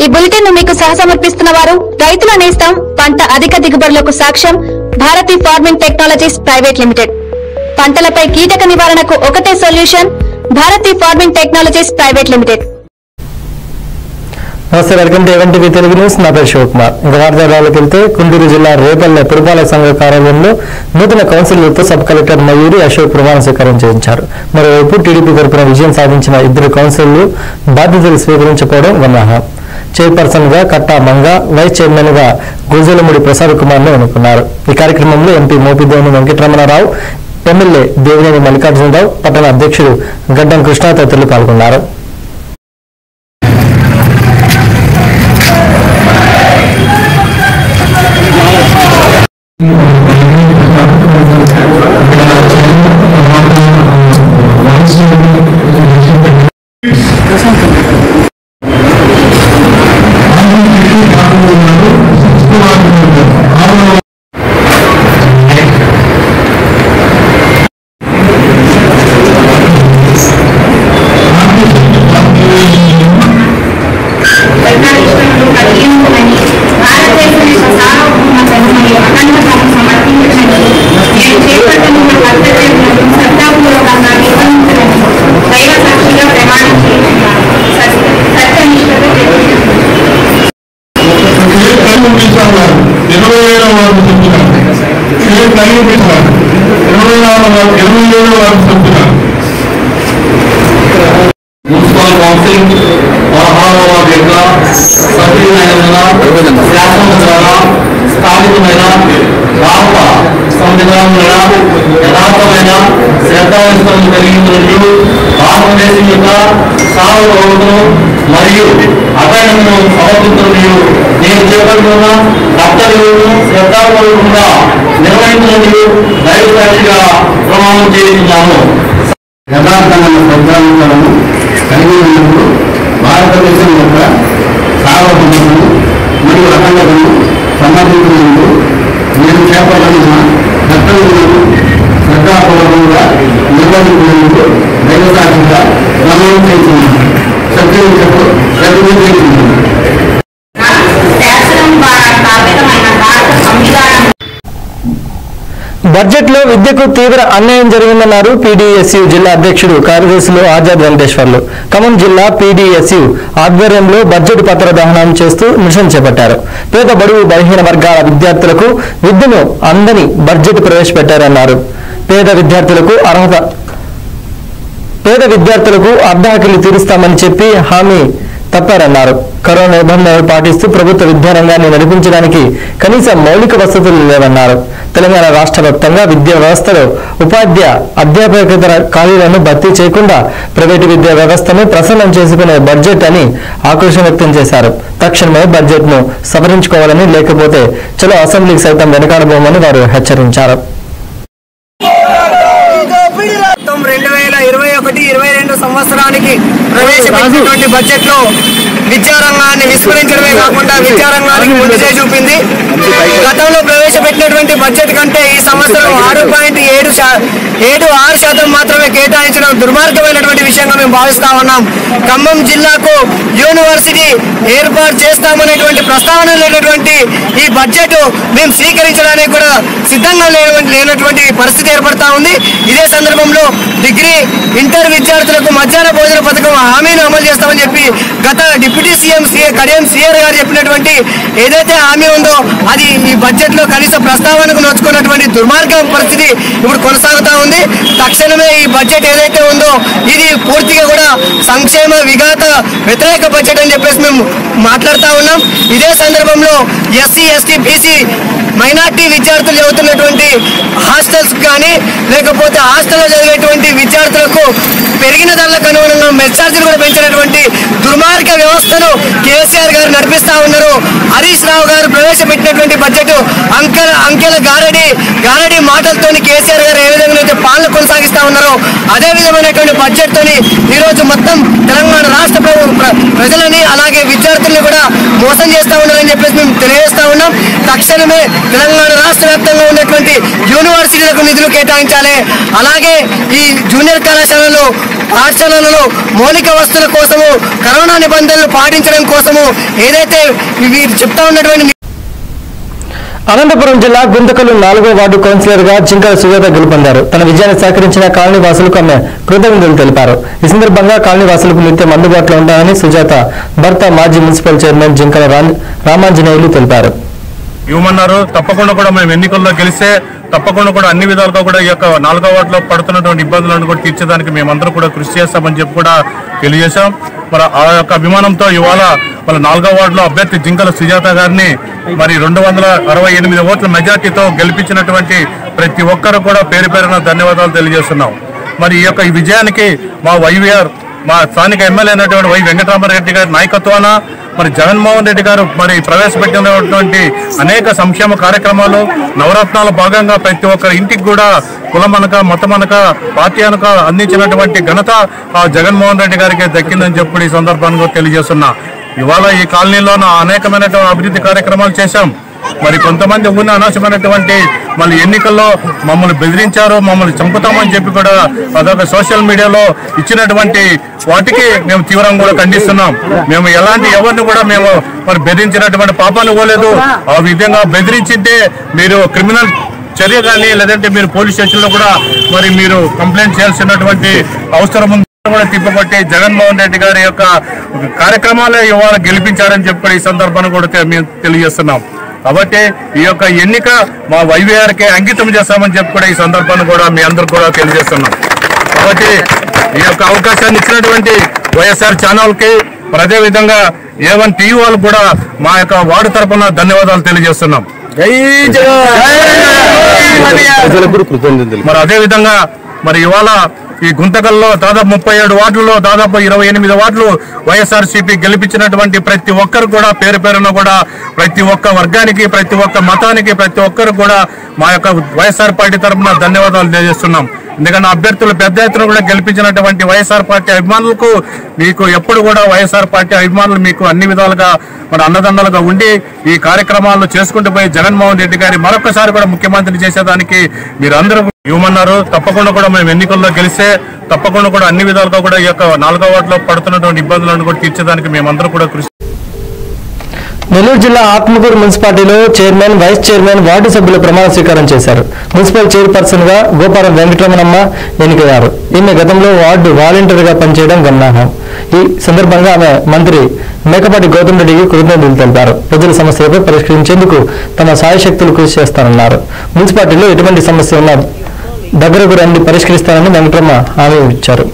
ఈ బులెటిన్ ను మీకు సహసమర్పిస్తున్న వారు రైతుల నేస్తం పంట అధిక దిగుబడులకు సాక్ష్యం Bharathi Farming Technologies Private Limited. పంటలపై కీటక నివారణకు ఒకటే solution Bharathi Farming Technologies Private Limited. నమస్తే, welcome to A one TV Telugu news. నా పేరు శివకుమార్. ఇంకా వార్తాలకు వెళ్తే గుంటూరు జిల్లా రేపల్లె పురపాలక సంఘ కార్యాలయంలో నూతన కౌన్సిలర్లతో సబ్ కలెక్టర్ మయూరి అశోక్ ప్రమాణ స్వీకారం చేయించారు. మరోవైపు టీడీపీ తరపున విజయం సాధించిన ఇద్దరు కౌన్సిలర్లు బాధ్యతలు స్వీకరించకపోవడం గమనార్హం. చైర్పర్సన్ గా కట్టా మంగ, వైస్ చైర్మన్ గా గుజలముడి ప్రసాద్ కుమార్ ను ఎన్నుకున్నారు. ఈ కార్యక్రమంలో ఎంపీ మోపిదేవుని వెంకటరమణారావు, ఎమ్మెల్యే దేవినేని మల్లికార్జునరావు, పట్టణ అధ్యక్షుడు గడ్డం కృష్ణ తదితరులు పాల్గొన్నారు. మున్సిపల్ కౌన్సిల్ 16వ విడత సభ్యులైన శాసనం ద్వారా స్థానికమైన భారత సంవిధానమైన యథార్థమైన శ్రద్ధావిశ్వాసం కలిగినట్లు భారతదేశం యొక్క సార్వభౌమతను మరియు అఖండతను సమర్థించడం నేను చేపడుతున్న కర్తవ్యాలను శ్రద్ధాపూర్వకంగా నిర్వహించినట్లు దైవసాక్షిగా ప్రమాణం చేస్తున్నాను. యథార్థమైన శ్రద్ధాంశాలను కలిగి ఉన్నప్పుడు భారతదేశం యొక్క సార్వభౌమతను మరియు అఖండతను సమర్థించినందుకు నేను చేపట్టిన కర్తవ్యాలను శ్రద్ధాపూర్వకంగా నిర్వహించినందుకు దైవసాక్షిగా ప్రమాణం చేస్తున్నాను. సత్యనిష్టకు ప్రతినిధిస్తున్నాను. బడ్జెట్ లో విద్యకు తీవ్ర అన్యాయం జరిగిందన్నారు పీడీఎస్యు జిల్లా అధ్యక్షుడు కార్యదర్శులు ఆజాద్ వెంకటేశ్వర్లు. ఖమ్మం జిల్లా పీడీఎస్యు ఆధ్వర్యంలో బడ్జెట్ పత్ర దహనం చేస్తూ నిరసన చేపట్టారు. పేద బడుగు బలహీన వర్గాల విద్యార్థులకు విద్యను అందని బడ్జెట్ ప్రవేశపెట్టారన్నారు. పేద విద్యార్థులకు అర్ధాకిలు తీరుస్తామని చెప్పి హామీ తప్పారన్నారు. కరోనా నిబంధనలు పాటిస్తూ ప్రభుత్వ విద్యారంగాన్ని నడిపించడానికి కనీస మౌలిక వసతులు లేవన్నారు. తెలంగాణ రాష్ట్ర వ్యాప్తంగా విద్యా వ్యవస్థలో అధ్యాపకేతర ఖాళీలను భర్తీ చేయకుండా ప్రైవేటు విద్యా వ్యవస్థను ప్రసన్నం చేసుకునే బడ్జెట్ అని ఆక్రోశం వ్యక్తం చేశారు. తక్షణమే బడ్జెట్ ను సవరించుకోవాలని, లేకపోతే చలో అసెంబ్లీకి సైతం వెనకాడబోమని వారు హెచ్చరించారు. 2021-22 సంవత్సరానికి ప్రవేశపెట్టినటువంటి బడ్జెట్ లో విద్యారంగాన్ని విస్మరించడమే కాకుండా విద్యారంగానికి ముందు చూపింది. గతంలో ప్రవేశపెట్టినటువంటి బడ్జెట్ కంటే ఈ సంవత్సరం 6.76% మాత్రమే కేటాయించడం దుర్మార్గమైనటువంటి విషయంగా మేము భావిస్తా ఉన్నాం. ఖమ్మం జిల్లాకు యూనివర్సిటీ ఏర్పాటు చేస్తామనేటువంటి ప్రస్తావన లేనటువంటి ఈ బడ్జెట్ మేము స్వీకరించడానికి కూడా సిద్ధంగా లేనటువంటి పరిస్థితి ఏర్పడతా ఉంది. ఇదే సందర్భంలో డిగ్రీ, ఇంటర్ విద్యార్థులకు మధ్యాహ్న భోజన పథకం హామీని అమలు చేస్తామని చెప్పి గత డిప్యూటీ సీఎం కడియం సీఆర్ గారు చెప్పినటువంటి ఏదైతే హామీ ఉందో అది ఈ బడ్జెట్ లో కనీస ప్రస్తావనకు నోచుకున్నటువంటి దుర్మార్గ పరిస్థితి ఇప్పుడు కొనసాగుతా ఉంది. తక్షణమే ఈ బడ్జెట్ ఏదైతే ఉందో ఇది పూర్తిగా కూడా సంక్షేమ విఘాత వ్యతిరేక బడ్జెట్ అని చెప్పేసి మేము మాట్లాడుతూ ఉన్నాం. ఇదే సందర్భంలో ఎస్సీ, ఎస్టీ, బీసీ మైనార్టీ విద్యార్థులు చదువుతున్నటువంటి హాస్టల్స్ కానీ లేకపోతే హాస్టల్లో చదివేటువంటి విద్యార్థులకు పెరిగిన ధరలకు అనుగుణంగా మెస్ ఛార్జీలు కూడా పెంచినటువంటి దుర్మార్గ వ్యవస్థను కేసీఆర్ గారు నడిపిస్తా ఉన్నారు. హరీష్ రావు గారు ప్రవేశపెట్టినటువంటి బడ్జెట్ అంకెల గారడి మాటలతో కేసీఆర్ గారు ఏ విధంగా అయితే పాలన కొనసాగిస్తా ఉన్నారో అదే విధమైనటువంటి బడ్జెట్ తోని ఈరోజు మొత్తం తెలంగాణ రాష్ట్ర ప్రజలని అలాగే విద్యార్థుల్ని కూడా మోసం చేస్తా ఉన్నారని చెప్పేసి మేము తెలియజేస్తా ఉన్నాం. తక్షణమే తెలంగాణ తెలంగాణ రాష్ట్ర వ్యాప్తంగా ఉన్నటువంటి యూనివర్సిటీలకు నిధులు కేటాయించాలి. అలాగే ఈ జూనియర్ కళాశాలలో పాఠశాలలలో మౌలిక వసతుల కోసము కరోనా నిబంధనలు పాటించడం కోసము ఏదైతే వీరు చెప్తా ఉన్నటువంటి అనంతపురం జిల్లా గుంతకల్ 4వ వార్డు కౌన్సిలర్ గా జింకల సుజాత గెలుపొందారు. తన విజయాన్ని సహకరించిన కాలనీ వాసులకు ఆమె కృతజ్ఞతలు తెలిపారు. ఈ సందర్భంగా కాలనీ వాసులకు నిత్యం అందుబాటులో ఉంటానని సుజాత భర్త మాజీ మున్సిపల్ చైర్మన్ జింకల రామాంజనేయులు తెలిపారు. ఇవ్వమన్నారు. తప్పకుండా కూడా మేము ఎన్నికల్లో గెలిస్తే తప్పకుండా కూడా అన్ని విధాలుగా కూడా ఈ యొక్క 4వ వార్డులో పడుతున్నటువంటి ఇబ్బందులను కూడా తీర్చేదానికి మేమందరూ కూడా కృషి చేస్తామని చెప్పి కూడా తెలియజేశాం. మరి ఆ యొక్క అభిమానంతో ఇవాళ మన 4వ వార్డులో అభ్యర్థి జింకల సుజాత గారిని మరి 268 ఓట్ల మెజార్టీతో గెలిపించినటువంటి ప్రతి ఒక్కరు కూడా పేరు పేరున ధన్యవాదాలు తెలియజేస్తున్నాం. మరి ఈ యొక్క ఈ విజయానికి మా వైవీఆర్ మా స్థానిక ఎమ్మెల్యే అయినటువంటి వై వెంకటరామరెడ్డి గారి నాయకత్వాన మరి జగన్మోహన్ రెడ్డి గారు మరి ప్రవేశపెట్టినటువంటి అనేక సంక్షేమ కార్యక్రమాలు నవరత్నాల భాగంగా ప్రతి ఒక్కరి ఇంటికి కూడా కులమనక మతమనక పార్టీ అనక అందించినటువంటి ఘనత ఆ జగన్మోహన్ రెడ్డి గారికి దక్కిందని చెప్పి ఈ సందర్భంగా తెలియజేస్తున్నా. ఇవాళ ఈ కాలనీలో అనేకమైనటువంటి అభివృద్ధి కార్యక్రమాలు చేశాం. మరి కొంతమంది ఉన్న అనవసరమైనటువంటి మళ్ళీ ఎన్నికల్లో మమ్మల్ని బెదిరించారు, మమ్మల్ని చంపుతామని చెప్పి కూడా అదొక సోషల్ మీడియాలో ఇచ్చినటువంటి వాటికి మేము తీవ్రంగా కూడా ఖండిస్తున్నాం. మేము ఎవరిని కూడా మేము మరి బెదిరించినటువంటి పాపాన్ని పోలేదు. ఆ విధంగా బెదిరించింటే మీరు క్రిమినల్ చర్య కానీ లేదంటే మీరు పోలీస్ స్టేషన్లో కూడా మరి మీరు కంప్లైంట్ చేయాల్సినటువంటి అవసరం ఉంది. కూడా తిప్పబట్టి జగన్మోహన్ రెడ్డి గారి యొక్క కార్యక్రమాలే ఇవాళ గెలిపించారని చెప్పి ఈ సందర్భాన్ని కూడా మేము తెలియజేస్తున్నాం. కాబట్టి ఈ యొక్క ఎన్నిక మా వైవీఆర్కే అంకితం చేస్తామని చెప్పి కూడా ఈ సందర్భాన్ని కూడా మీ అందరూ కూడా తెలియజేస్తున్నాం. కాబట్టి ఈ యొక్క అవకాశాన్ని ఇచ్చినటువంటి వైఎస్ఆర్ ఛానల్కి అదేవిధంగా A1 టీవీ వాళ్ళకు కూడా మా యొక్క వార్డు తరఫున ధన్యవాదాలు తెలియజేస్తున్నాం. మరి అదేవిధంగా మరి ఇవాళ ఈ గుంతకల్లో దాదాపు 37 వార్డుల్లో దాదాపు 28 వార్డులు వైఎస్ఆర్సీపీ గెలిపించినటువంటి ప్రతి ఒక్కరు కూడా పేరు పేరున కూడా ప్రతి ఒక్క వర్గానికి ప్రతి ఒక్క మతానికి ప్రతి ఒక్కరు కూడా మా యొక్క వైఎస్ఆర్ పార్టీ తరఫున ధన్యవాదాలు తెలియజేస్తున్నాం. ఎందుకంటే అభ్యర్థులు పెద్ద ఎత్తున కూడా గెలిపించినటువంటి వైఎస్ఆర్ పార్టీ అభిమానులకు మీకు ఎప్పుడు కూడా వైఎస్ఆర్ పార్టీ అభిమానులు మీకు అన్ని విధాలుగా మన అన్నదండలుగా ఉండి ఈ కార్యక్రమాలను చేసుకుంటూ పోయి జగన్మోహన్ రెడ్డి గారి మరొకసారి కూడా ముఖ్యమంత్రి చేసేదానికి మీరు అందరూ ఇవ్వమన్నారు. తప్పకుండా కూడా మేము ఎన్నికల్లో గెలిస్తే తప్పకుండా కూడా అన్ని విధాలుగా కూడా ఈ యొక్క 4వ వార్డులో పడుతున్నటువంటి ఇబ్బందులను కూడా తీర్చేదానికి మేమందరూ కూడా కృషి. నెల్లూరు జిల్లా ఆత్మకూరు మున్సిపాలిటీలో చైర్మన్ వైస్ చైర్మన్ వార్డు సభ్యుల ప్రమాణ స్వీకారం చేశారు. మున్సిపల్ చైర్పర్సన్ గా గోపారం వెంకటరమణమ్మ ఎన్నికయ్యారు. ఈమె గతంలో వార్డు వాలంటీర్గా పనిచేయడం గమనార్హం. ఈ సందర్భంగా ఆమె మంత్రి మేకపాటి గౌతమ్ రెడ్డికి కృతజ్ఞతలు తెలిపారు. ప్రజల సమస్యలపై పరిష్కరించేందుకు తమ సాయశక్తులు కృషి చేస్తానన్నారు. మున్సిపాలిటీలో ఎటువంటి సమస్య ఉన్నా దగ్గరకు రండి పరిష్కరిస్తానని వెంకటరమ్మ హామీ ఇచ్చారు.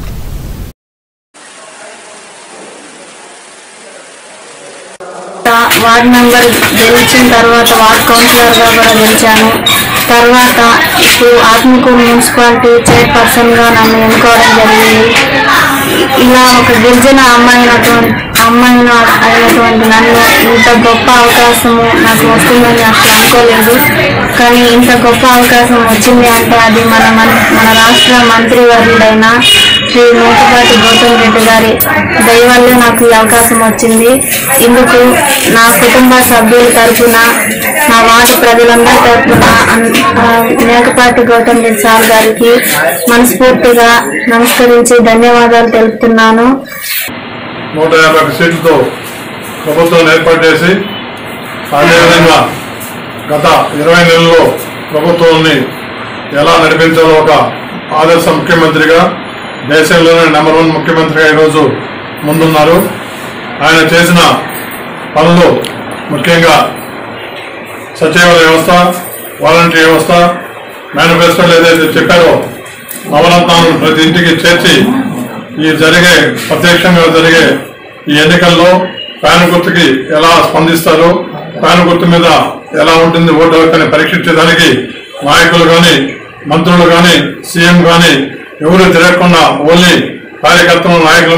వార్డ్ మెంబర్ గెలిచిన తర్వాత వార్డ్ కౌన్సిలర్గా కూడా గెలిచాను. తర్వాత ఇప్పుడు ఆత్మకూరు మున్సిపాలిటీ చైర్పర్సన్గా నన్ను ఎన్నుకోవడం జరిగింది. ఇలా ఒక గిరిజన అయినటువంటి నన్ను ఇంత గొప్ప అవకాశము నాకు వస్తుందని అసలు అనుకోలేదు. కానీ ఇంత గొప్ప అవకాశం వచ్చింది అంటే అది మన రాష్ట్ర మంత్రివర్యుడైన శ్రీ మేకపాటి గౌతమ్ రెడ్డి గారి దయ వల్లే నాకు ఈ అవకాశం వచ్చింది. ఇందుకు నా కుటుంబ సభ్యుల తరఫున నా వార్డు ప్రజలందరి తరఫున మేకపాటి గౌతమ్ రెడ్డి సార్ గారికి మనస్ఫూర్తిగా నమస్కరించి ధన్యవాదాలు తెలుపుతున్నాను. 150 సీట్లతో ప్రభుత్వం ఏర్పాటు చేసి అదేవిధంగా గత 20 నెలల్లో ప్రభుత్వాన్ని ఎలా నడిపించాలో ఒక ఆదర్శ ముఖ్యమంత్రిగా దేశంలోనే నెంబర్ 1 ముఖ్యమంత్రిగా ఈరోజు ముందున్నారు. ఆయన చేసిన పనులు ముఖ్యంగా సచివాలయ వ్యవస్థ, వాలంటీర్ వ్యవస్థ, మేనిఫెస్టోలు ఏదైతే చెప్పారో నవరత్నాలను ప్రతి ఇంటికి చేర్చి ఈ ప్రత్యక్షంగా జరిగే ఈ ఎన్నికల్లో ఫ్యాన్ గుర్తుకి ఎలా స్పందిస్తారు, ఫ్యాన్ గుర్తు మీద ఎలా ఉంటుంది ఓటు హక్కుని పరీక్షించడానికి నాయకులు కానీ మంత్రులు కానీ సీఎం కానీ ఎవరు తిరగకుండా ఓన్లీ కార్యకర్తలు నాయకులు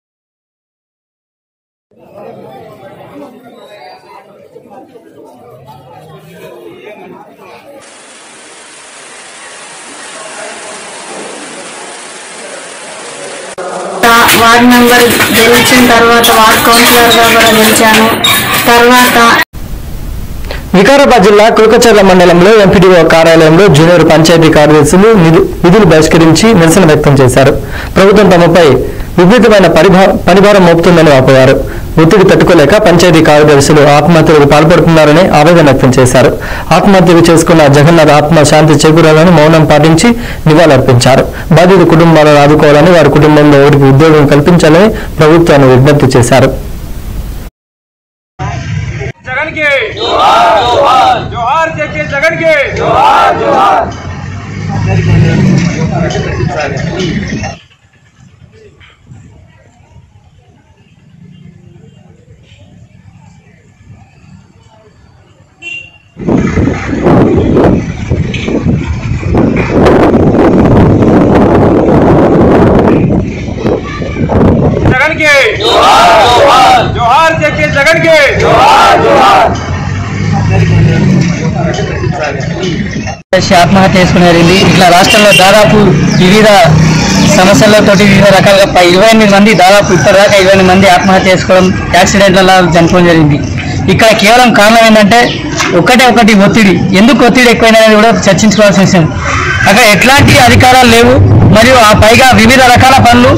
వార్డ్ మెంబర్ గెలిచిన తర్వాత వార్డ్ కౌన్సిలర్గా కూడా గెలిచాను. తర్వాత వికారాబాద్ జిల్లా కుల్కచర్ల మండలంలో ఎంపీడీఓ కార్యాలయంలో జూనియర్ పంచాయతీ కార్యదర్శులు విధులు బహిష్కరించి నిరసన వ్యక్తం చేశారు. ప్రభుత్వం తమపై విపరీతమైన పనిభారం మోపుతుందని వాపోయారు. ఒత్తిడి తట్టుకోలేక పంచాయతీ కార్యదర్శులు ఆత్మహత్యలకు పాల్పడుతున్నారని ఆవేదన వ్యక్తం చేశారు. ఆత్మహత్యలు చేసుకున్న జగన్నాథ్ ఆత్మ శాంతి చేకూరాలని మౌనం పాటించి నివాళులర్పించారు. బాధిత కుటుంబాలను ఆదుకోవాలని, వారి కుటుంబంలో ఒకరికి ఉద్యోగం కల్పించాలని ప్రభుత్వాన్ని విజ్ఞప్తి చేశారు. ఆత్మహత్య చేసుకునేది ఇట్లా రాష్ట్రంలో దాదాపు వివిధ సమస్యలతో వివిధ రకాలుగా 28 మంది దాదాపు ఇప్పటిదాకా 28 మంది ఆత్మహత్య చేసుకోవడం, యాక్సిడెంట్లలో చనిపోవడం జరిగింది. ఇక్కడ కేవలం కారణం ఏంటంటే ఒకటి ఒత్తిడి. ఎందుకు ఒత్తిడి ఎక్కువైనది కూడా చర్చించుకోవాల్సిన విషయం. అక్కడ ఎట్లాంటి అధికారాలు లేవు, మరియు ఆ పైగా వివిధ రకాల పనులు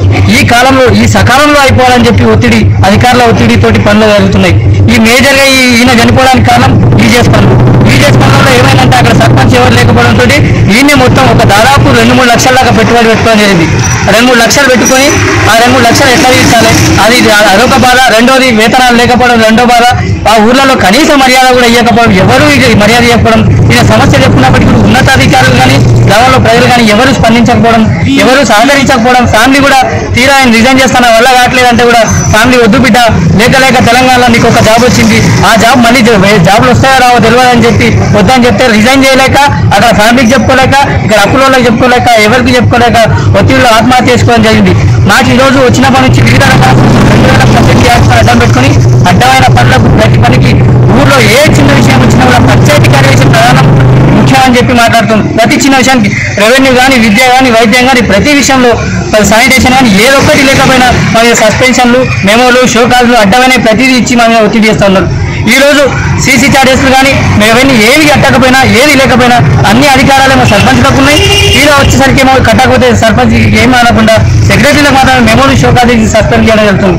ఈ సకాలంలో అయిపోవాలని చెప్పి అధికారుల ఒత్తిడితోటి పనులు జరుగుతున్నాయి. ఈ మేజర్గా ఈయన చనిపోవడానికి కారణం ఈజీఎస్ పనులు. ఈజీఎస్ పనులలో ఏమైందంటే అక్కడ సర్పంచ్ ఎవరు లేకపోవడంతో ఈయన మొత్తం ఒక దాదాపు 2-3 లక్షల దాకా పెట్టుబడి పెట్టుకోవడం జరిగింది. 2-3 లక్షలు పెట్టుకొని ఆ 2-3 లక్షలు ఎట్లా తీర్చాలి అది అదొక బాధ. రెండోది వేతనాలు లేకపోవడం రెండో బాధ. ఆ ఊర్లలో కనీస మర్యాద కూడా ఇవ్వకపోవడం, ఎవరు మర్యాద ఇవ్వకపోవడం. ఈయన సమస్య చెప్పుకున్నప్పటికీ ఉన్నతాధికారులు కానీ గ్రామంలో ప్రజలు కానీ ఎవరు స్పందించకపోవడం, ఎవరు సహకరించకపోవడం. ఫ్యామిలీ కూడా తీరా ఆయన రిజైన్ చేస్తాన వల్ల కావట్లేదంటే కూడా ఫ్యామిలీ వద్దు బిడ్డ, లేక తెలంగాణలో నీకు ఒక జాబ్ వచ్చింది, ఆ జాబ్ మళ్ళీ జాబ్లు వస్తాయో రావో తెలియదు అని చెప్పి వద్దని చెప్తే రిజైన్ చేయలేక, అక్కడ ఫ్యామిలీకి చెప్పుకోలేక, ఇక్కడ అప్పులోకి చెప్పుకోలేక, ఎవరికి చెప్పుకోలేక ఒత్తిడిలో ఆత్మహత్య చేసుకోవడం జరిగింది. నాకు ఈరోజు వచ్చినప్పటి నుంచి వివిధ రకాల 2018 యాక్ట్స్ అడ్డం పెట్టుకుని అడ్డమైన పనులకు ప్రతి పనికి ఊర్లో ఏ చిన్న విషయం వచ్చినా కూడా పంచాయతీ కార్యదర్శి ప్రధానం ముఖ్యమని చెప్పి మాట్లాడుతుంది. ప్రతి చిన్న విషయానికి రెవెన్యూ కానీ, విద్య కానీ, వైద్యం కానీ, ప్రతి విషయంలో శానిటేషన్ కానీ ఏదొక్కటి లేకపోయినా మా మీద సస్పెన్షన్లు, మెమోలు, షోకాజులు అడ్డమైన ప్రతిదీ ఇచ్చి మా మీద ఒత్తిడి చేస్తూ ఉన్నారు. ఈరోజు సీసీ చార్జెస్లు కానీ రెవెన్యూ ఏవి కట్టకపోయినా, ఏది లేకపోయినా అన్ని అధికారాలు ఏమో సర్పంచ్లకు ఉన్నాయి. ఇలా వచ్చేసరికి ఏమో కట్టకపోతే సర్పంచ్ ఏమీ అనకుండా సెక్రటరీలకు మాత్రమే మెమోలు, షోకాజు సస్పెండ్ చేయడం జరుగుతుంది.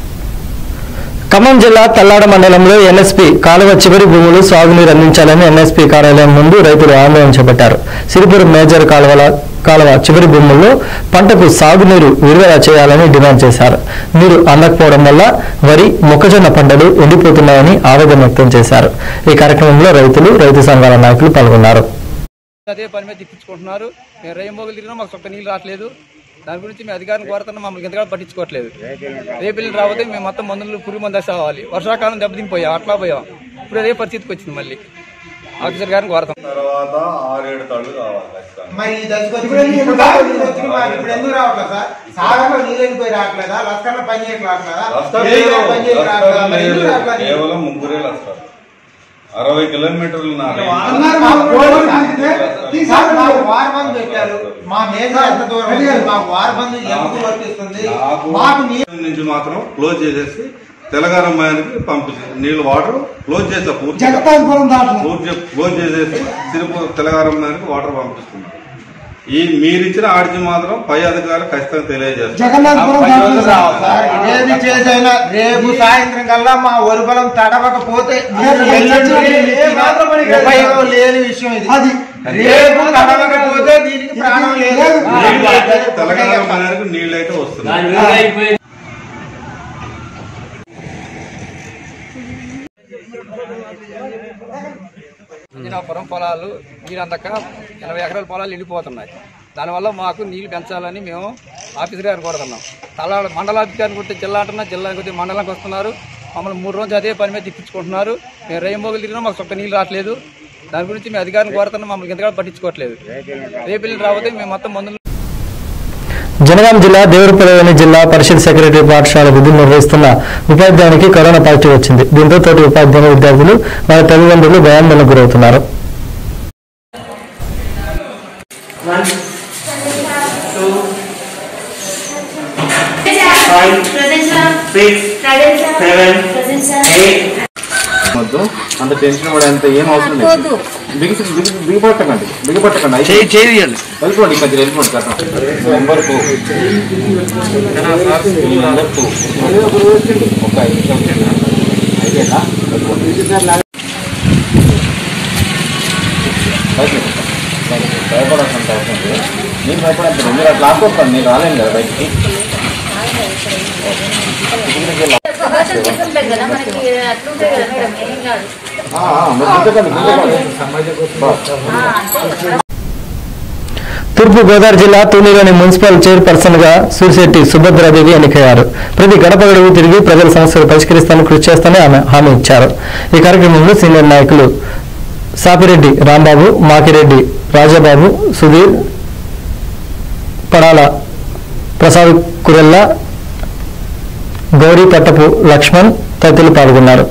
ఖమ్మం జిల్లా తల్లాడ మండలంలో ఎన్ఎస్పీ కాలువ చివరి భూములు సాగునీరు అందించాలని ఎన్ఎస్పీ కార్యాలయం ముందు రైతులు ఆందోళన చేపట్టారు. సిరిపురం మేజర్ కాలువ చివరి భూముల్లో పంటకు సాగునీరు విడుదల చేయాలని డిమాండ్ చేశారు. నీరు అందకపోవడం వల్ల వరి, మొక్కజొన్న పంటలు ఎండిపోతున్నాయని ఆవేదన వ్యక్తం చేశారు. ఈ కార్యక్రమంలో రైతులు, రైతు సంఘాల నాయకులు పాల్గొన్నారు. అదే పని మీద తిప్పించుకుంటున్నారు. మేము రేయింబోగులు తిరిగినా మాకు చొక్క నీళ్ళు రావట్లేదు. దాని గురించి మేము అధికారులు కోరుతున్నా, మమ్మల్ని ఎంతగా పట్టించుకోవట్లేదు. రేపు రాకపోతే మేము మొత్తం మందులు పురుగు మందు కావాలి. వర్షాకాలం దెబ్బతినిపోయాం, అట్లా పోయాం. ఇప్పుడు అదే పరిస్థితికి వచ్చింది. మళ్ళీ ఆఫీసర్ గారిని కోరుతాం. తర్వాత 6-7 తళ్ళు కావాలి. కేవలం 3 లక్షలు 60 కిలోమీటర్లు నుంచి మాత్రం క్లోజ్ చేసేసి తెలంగాణకి పంపించింది. నీళ్ళు వాటర్ క్లోజ్ చేస్తా, క్లోజ్ చేసేసి తిరుపతి తెలంగాణకి వాటర్ పంపిస్తుంది. ఈ మీరిచ్చిన ఆర్జీ మాత్రం పై అధికారులు ఖచ్చితంగా తెలియజేస్తారు. రేపు సాయంత్రం కల్లా మా వరుబలం తడవకపోతే లేని విషయం ఇది. రేపు తడవకపోతే దీనికి ప్రాణం లేదు. తెలంగాణ నీళ్ళు అయితే వస్తున్నాయి. పురం పొలాలు నీరు అందక 80 ఎకరాల పొలాలు ఎండిపోతున్నాయి. దానివల్ల మాకు నీళ్లు పెంచాలని మేము ఆఫీసర్ గారిని కోరుతున్నాం. మండలాధికారిని కొట్టి జిల్లా అంటున్నా, జిల్లాకి కొట్టి మండలానికి వస్తున్నారు. మమ్మల్ని 3 రోజులు అదే పని మీద తిప్పించుకుంటున్నారు. మేము రేయింబోగులు తిరిగినా మాకు చొక్క నీళ్ళు రావట్లేదు. దాని గురించి మేము అధికారిని కోరుతున్నాం, మమ్మల్ని ఎంతగా పట్టించుకోవట్లేదు. రేపు రాకపోతే మేము మొత్తం మందులు. జనగాం జిల్లా దేవరపల్లి జిల్లా పరిషత్ సెక్రటరీ పాఠశాల విధులు నిర్వహిస్తున్న ఉపాధ్యాయునికి కరోనా పాజిటివ్ వచ్చింది. దీంతో తోటి ఉపాధ్యాయుల విద్యార్థులు, వారి తల్లిదండ్రులు భయాందోళనకు గురవుతున్నారు. అంత టెన్షన్ పడే అంత ఏం అవసరం లేదు. బిగిపట్టకండి వెళ్ళిపోండి మధ్యలో వెళ్ళిపోండి కదా నెంబర్ 2 ఒక 5 నిమిషం అయిపోయిందా భయపడాల్సిన అవసరం లేదు. నేను భయపడాల్సింది మీరు అట్లా ఆపుకోస్తాను, నేను రాలేను కదా బయటికి. తూర్పు గోదావరి జిల్లా తూనిలోని మున్సిపల్ చైర్పర్సన్ గా సూరిశెట్టి సుభద్రాదేవి ఎన్నికయ్యారు. ప్రతి గడప గడువు తిరిగి ప్రజల సమస్యలు పరిష్కరిస్తానని కృషి చేస్తానని ఆమె హామీ ఇచ్చారు. ఈ కార్యక్రమంలో సీనియర్ నాయకులు సాపిరెడ్డి రాంబాబు, మాకిరెడ్డి రాజాబాబు, సుధీర్, పడాల ప్రసాద్ కురెల్లా, గౌరీ పట్టపు లక్ష్మణ్ తదితరులు పాల్గొన్నారు.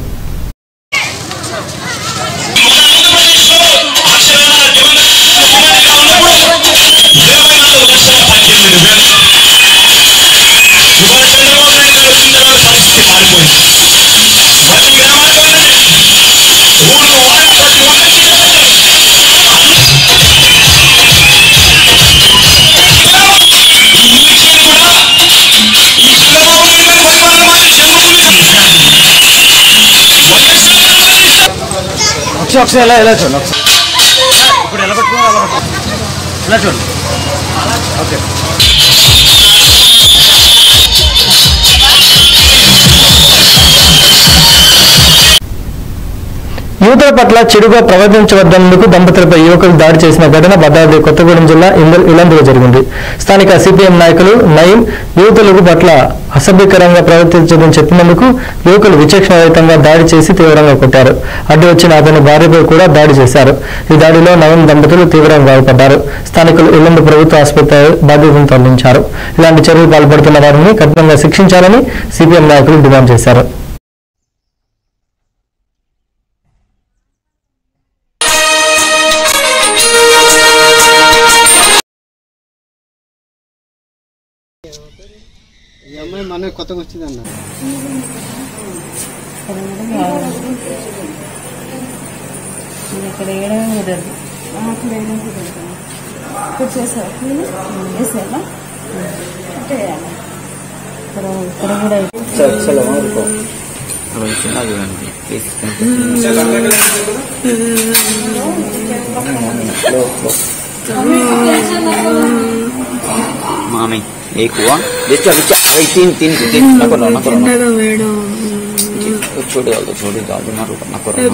ఒకసారి ఎలా చూడండి, ఇప్పుడు ఎలా పట్టుకోవాలి ఇలా చూడండి. ఓకే యువతుల పట్ల చెడుగా ప్రవర్తించవద్దన్నందుకు దంపతులపై యువకులు దాడి చేసిన ఘటన భద్రాద్రి కొత్తగూడెం జిల్లా ఇల్లందులో జరిగింది. స్థానిక సిపిఎం నాయకులు నయీం యువతులకు పట్ల అసభ్యకరంగా ప్రవర్తించదని చెప్పినందుకు యువకులు విచక్షణరహితంగా దాడి చేసి తీవ్రంగా కొట్టారు. అడ్డు వచ్చిన అతని భార్యపై కూడా దాడి చేశారు. ఈ దాడిలో నవీన్ దంపతులు తీవ్రంగా గాయపడ్డారు. స్థానికులు ఇల్లందు ప్రభుత్వ ఆసుపత్రి బాధ్యతను తరలించారు. ఇలాంటి చర్యలు పాల్పడుతున్న వారిని కఠినంగా శిక్షించాలని సిపిఎం నాయకులు డిమాండ్ చేశారు. ఈ అమ్మాయి మన కొత్తగా వచ్చిందన్న ఇక్కడ వేయడమే కుదరదు, అక్కడ వేయడం కుదరదు. ఇక్కడ చేసావు వేసావా అంటే ఇక్కడ కూడా मामी एक हुआ देखो अभी तीन तीन तीन ना करो छोड़ डाल दो ना करो ना करो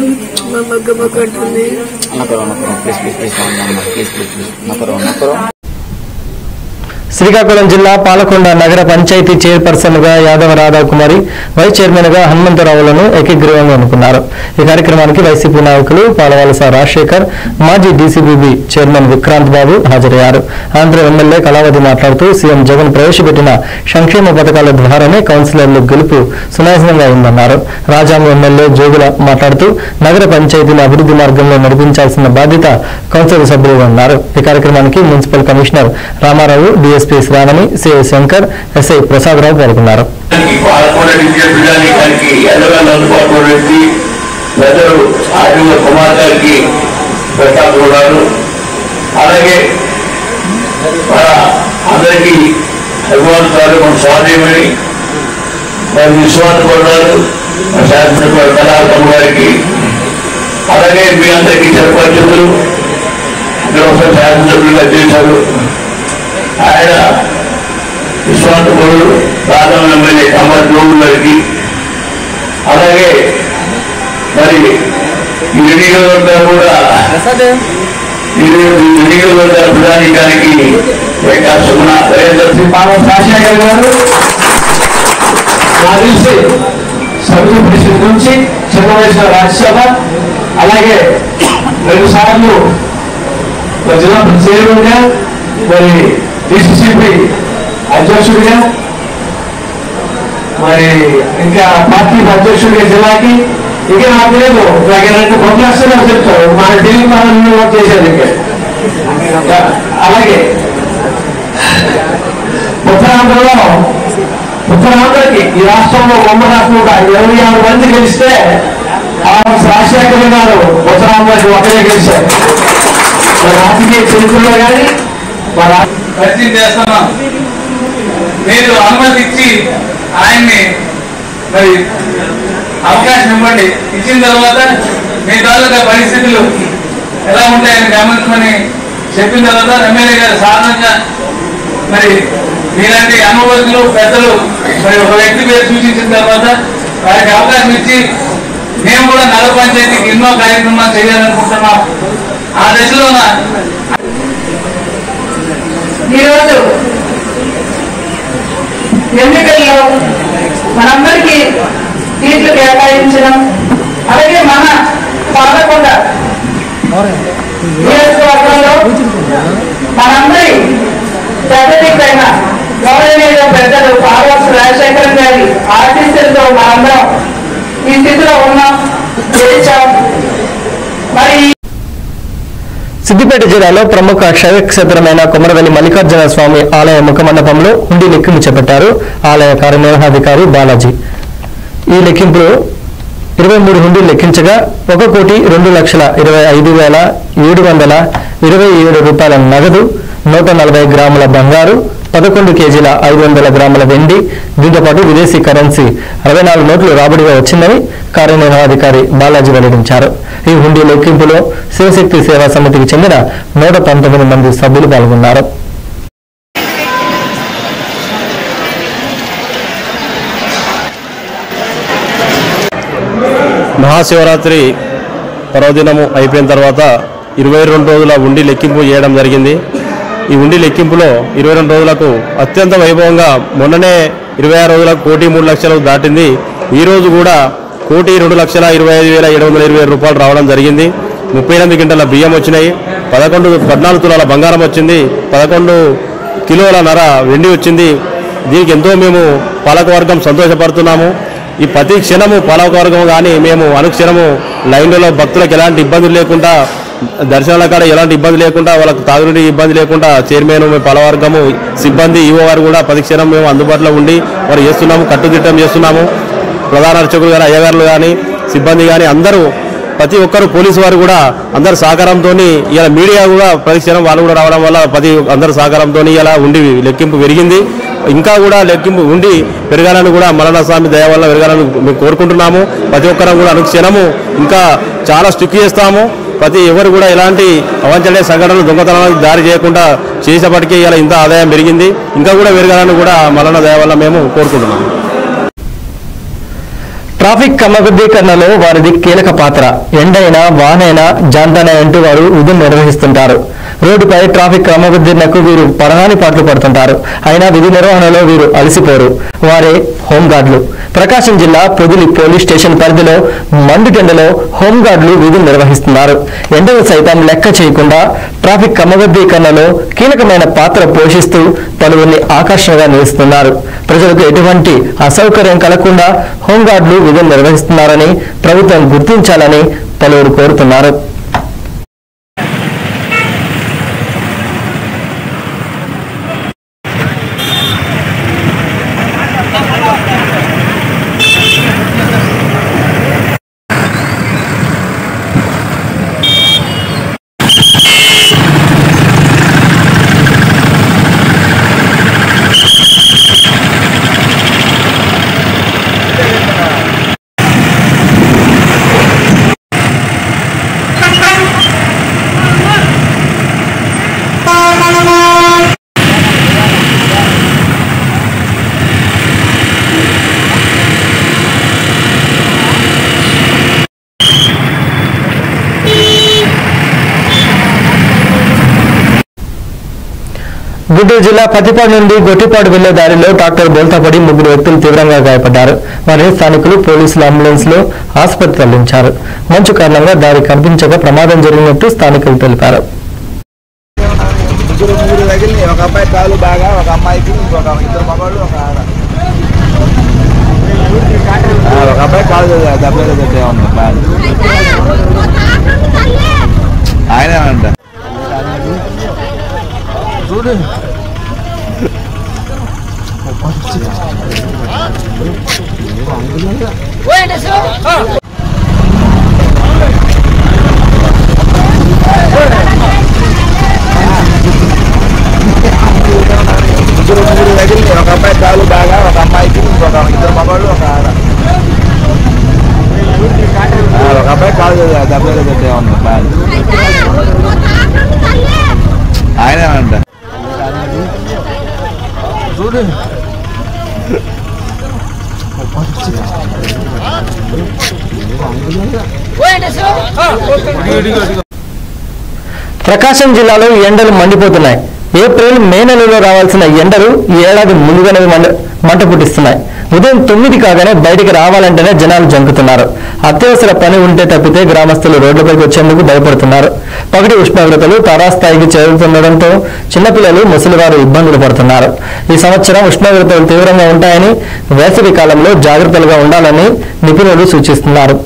प्लीज प्लीज प्लीज ना करो శ్రీకాకుళం జిల్లా పాలకొండ నగర పంచాయతీ చైర్పర్సన్ గా యాదవ రాధాకుమారి, వైస్ చైర్మన్ గా హనుమంతరావులను ఏకగ్రీవంగా ఎన్నుకున్నారు. ఈ కార్యక్రమానికి వైసీపీ నాయకులు పాలవలస రాజశేఖర్, మాజీ డీసీబీబీ చైర్మన్ విక్రాంత్ బాబు హాజరయ్యారు. అనంతరం ఎమ్మెల్యే కళావతి మాట్లాడుతూ సీఎం జగన్ ప్రవేశపెట్టిన సంక్షేమ పథకాల ద్వారానే కౌన్సిలర్లు గెలుపు సునాశనంగా అయిందన్నారు. రాజాంగ ఎమ్మెల్యే జోగుల మాట్లాడుతూ నగర పంచాయతీని అభివృద్ధి మార్గంలో నడిపించాల్సిన బాధ్యత కౌన్సిల్ సభ్యులుగా ఉన్నారు. ఈ కార్యక్రమానికి municipal commissioner Ramarao, DSP Sravani, CI Shankar, SI Prasadarao పాల్గొన్నారు. అలాగే అందరికీ అభిమానులు మన స్వాధీనమని మరి విశ్వాసపడ్డారు శాసనసభ కళాకమ్మ గారికి, అలాగే మీ అందరికీ సర్పంచులు శాసనసభ్యులుగా చేశారు. ఆయన విశ్వాసపరుడు రాజం ఎమ్మెల్యే కమర్ జోగు గారికి, అలాగే మరి ఈ నియోజకవర్గం కూడా నియోజకవర్గ ప్రధానికానికి సుమన నరేంద్ర సింగ్ రాజశేఖర్ గారు నాకు తెలిసి సభ్యుల పరిషత్ నుంచి చిన్న వయసులో రాజ్యసభ, అలాగే 2 సార్లు జిల్లా చైర్మన్గా, మరి డిసిసిపి అధ్యక్షుడిగా, మరి ఇంకా పార్టీ అధ్యక్షుడిగా జిల్లాకి, ఇక నాకు లేదు నాకేంటంటే ప్రొఫెసర్ చెప్తారు మన ఢిల్లీ వర్క్ చేశారు. ఇంకా అలాగే ఉత్తరాంధ్రకి ఈ రాష్ట్రంలో ఉమ్మడి రాష్ట్రంలో 26 మంది గెలిస్తే రాజశేఖర్ గారు ఉత్తరాంధ్రకి ఒకరే గెలిచారు. రాజకీయ చరిత్రలో కానీ పరిచయం చేస్తున్నాం. మీరు అనుమతి ఇచ్చి ఆయన్ని మరి అవకాశం ఇవ్వండి. ఇచ్చిన తర్వాత మీ తాలూకా పరిస్థితులు ఎలా ఉంటాయని గమనించమని చెప్పిన తర్వాత ఎమ్మెల్యే గారు సాధారణంగా మరి మీలాంటి అనుభవజ్ఞులు పెద్దలు మరి ఒక వ్యక్తి పేరు సూచించిన తర్వాత వారికి అవకాశం ఇచ్చి మేము కూడా నగర పంచాయతీకి ఎన్నో కార్యక్రమాలు చేయాలనుకుంటున్నాం. ఆ దశలో ఈరోజు ఎన్నికల్లో మనందరికీ సీట్లు కేటాయించడం, అలాగే మన పాలకొండ నియోజకవర్గంలో మనందరి పెద్దదికైన గౌరవనీయ పెద్దలు పార్వతి రాజశేఖర్ గారి ఆశీస్సులతో మనందరం ఈ స్థితిలో ఉన్నాం, గెలిచాం. మరి సిద్దిపేట జిల్లాలో ప్రముఖ శైవక్షేత్రమైన కొమరవెల్లి మల్లికార్జున స్వామి ఆలయ ముఖమండపంలో హుండీ లెక్కింపు చేపట్టారు ఆలయ కార్యనిర్వహణాధికారి బాలాజీ. ఈ లెక్కింపులో 23 హుండీలు లెక్కించగా 1,25,727 రూపాయల నగదు, 140 గ్రాముల బంగారు, 11 కేజీల 500 గ్రాముల వెండి, దీంతో పాటు విదేశీ కరెన్సీ 64 నోట్లు రాబడిగా వచ్చిందని కార్యనిర్వహణాధికారి బాలాజీ వెల్లడించారు. ఈ హుండీ లెక్కింపులో శివశక్తి సేవా సమితికి చెందిన 119 మంది సభ్యులు పాల్గొన్నారు. మహాశివరాత్రి పర్వదినము అయిపోయిన తర్వాత 22 రోజుల ఉండి లెక్కింపు చేయడం జరిగింది. ఈ ఉండి లెక్కింపులో 22 రోజులకు అత్యంత వైభవంగా మొన్ననే 26 రోజులకు 1,03,00,000 దాటింది. ఈరోజు కూడా 1,02,25,720 రూపాయలు రావడం జరిగింది. 38 గంటల బియ్యం వచ్చినాయి, 14 తులాల బంగారం వచ్చింది, 11 కిలోల నర వెండి వచ్చింది. దీనికి ఎంతో మేము పాలకవర్గం సంతోషపడుతున్నాము. ఈ ప్రతి క్షణము పాలకవర్గం కానీ మేము అనుక్షణము లైన్లలో భక్తులకు ఎలాంటి ఇబ్బందులు లేకుండా, దర్శనాల కాడ ఎలాంటి ఇబ్బంది లేకుండా, వాళ్ళకు తాగునీటి ఇబ్బంది లేకుండా చైర్మన్ పాలకవర్గము సిబ్బంది ఈవో వారు కూడా ప్రతి క్షణం మేము అందుబాటులో ఉండి వారు చేస్తున్నాము, కట్టుదిట్టం చేస్తున్నాము. ప్రధాన అర్చకులు కానీ అయ్యగారులు కానీ సిబ్బంది కానీ అందరూ ప్రతి ఒక్కరు పోలీసు వారు కూడా అందరు సహకారంతో, ఇలా మీడియా కూడా ప్రతి క్షణం వాళ్ళు కూడా రావడం వల్ల అందరు సహకారంతో ఇలా ఉండి లెక్కింపు పెరిగింది. ఇంకా కూడా లెక్కింపు ఉండి పెరగాలని కూడా మల్లన్న స్వామి దయ వల్ల పెరగాలని మేము కోరుకుంటున్నాము. ప్రతి ఒక్కరం కూడా అనుక్షణము ఇంకా చాలా స్ట్రిక్ట్ చేస్తాము. ప్రతి ఎవరు కూడా ఎలాంటి అవాంఛనీయ సంఘటనలు దొంగతనాలకు దారి చేయకుండా చేసేపటికీ ఇలా ఇంత ఆదాయం పెరిగింది. ఇంకా కూడా పెరగాలని కూడా మల్లన్న దయ వల్ల మేము కోరుకుంటున్నాము. ట్రాఫిక్ క్రమబద్ధీకరణలో వారిది కీలక పాత్ర. ఎండైనా వానైనా జాంతన అంటూ వారు విధులు నిర్వహిస్తుంటారు. రోడ్డుపై ట్రాఫిక్ క్రమబద్ధీకరణకు వీరు పడరాని పాటలు పడుతుంటారు. అయినా విధి నిర్వహణలో వీరు అలసిపోరు. వారే హోంగార్డులు. ప్రకాశం జిల్లా పొదిలి పోలీస్ స్టేషన్ పరిధిలో మండుటెండలో హోంగార్డులు విధులు నిర్వహిస్తున్నారు. ఎండలు సైతం లెక్క చేయకుండా ట్రాఫిక్ క్రమబద్ధీకరణలో కీలకమైన పాత్ర పోషిస్తూ పలువురిని ఆకర్షణగా నిలుస్తున్నారు. ప్రజలకు ఎటువంటి అసౌకర్యం కలగకుండా హోంగార్డులు విధులు నిర్వహిస్తున్నారని ప్రభుత్వం గుర్తించాలని పలువురు కోరుతున్నారు. గుంటూరు జిల్లా పత్తిపాడు నుండి గొట్టిపాడు వెళ్లే దారిలో ట్రాక్టర్ బోల్తాపడి 3 వ్యక్తులు తీవ్రంగా గాయపడ్డారు. వారిని స్థానికులు పోలీసుల అంబులెన్స్ లో ఆసుపత్రి తరలించారు. మంచు కారణంగా దారి కనిపించక ప్రమాదం జరిగినట్టు స్థానికులు తెలిపారు. ఒక అబ్బాయి కాలు బాగా, ఒక అమ్మాయికి ఇంకొక 2 మగవాళ్ళు, ఒక అబ్బాయి కాలు దెబ్బలు ఉంది బాగా. ఆయన అంట చూడు ప్రకాశం జిల్లాలో ఎండలు మండిపోతున్నాయి. ఏప్రిల్ మే నెలలో రావాల్సిన ఎండలు ఈ ఏడాది ముందుగానే మంట పుట్టిస్తున్నాయి. ఉదయం 9 కాగానే బయటికి రావాలంటేనే జనాలు జంకుతున్నారు. అత్యవసర పని ఉంటే తప్పితే గ్రామస్తులు రోడ్లపైకి వచ్చేందుకు భయపడుతున్నారు. పగటి ఉష్ణోగ్రతలు తారాస్థాయికి చేరుతుండటంతో చిన్నపిల్లలు ముసలివారు ఇబ్బందులు పడుతున్నారు. ఈ సంవత్సరం ఉష్ణోగ్రతలు తీవ్రంగా ఉంటాయని, వేసవి కాలంలో జాగ్రత్తలుగా ఉండాలని నిపుణులు సూచిస్తున్నారు.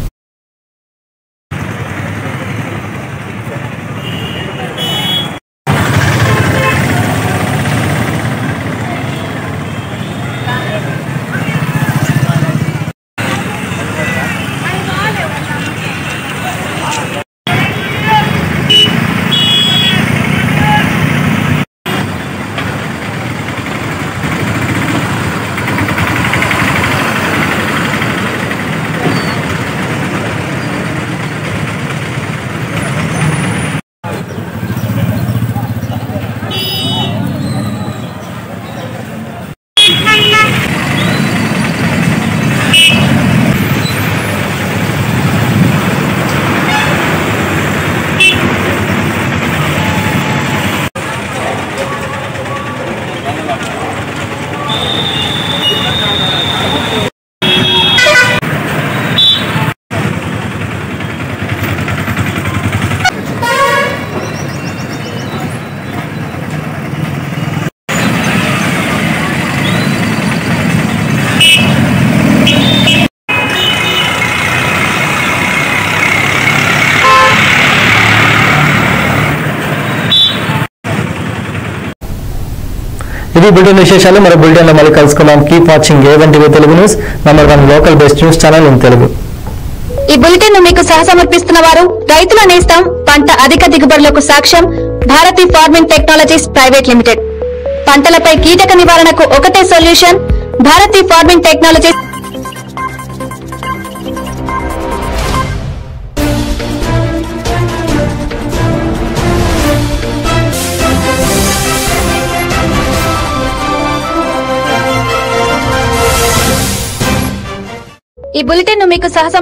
ఇది బులెటిన్ విశేషాలు. మరో బులెటిన్లో మళ్ళీ కలుసుకుందాం. Keep watching A1 TV Telugu news, #1 local based news channel in Telugu. ఈ బులెటిన్ మీకు సహసమర్పిస్తున్న వారు రైతుల నేస్తం పంట అధిక దిగుబడులకు సాక్ష్యం Bharathi Farming Technologies Private Limited. పంటలపై కీటక నివారణకు ఒకటే సొల్యూషన్ భారతి ఫార్మింగ్ టెక్నాలజీస్. ఈ బులెటిన్ మీకు